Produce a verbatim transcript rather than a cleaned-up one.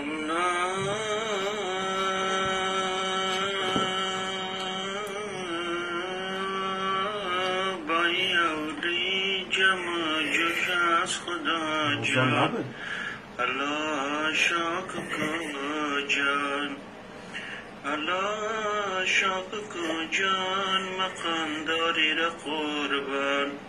جان الله شاک کو جان الله شاک کو جان مقام داری را قربان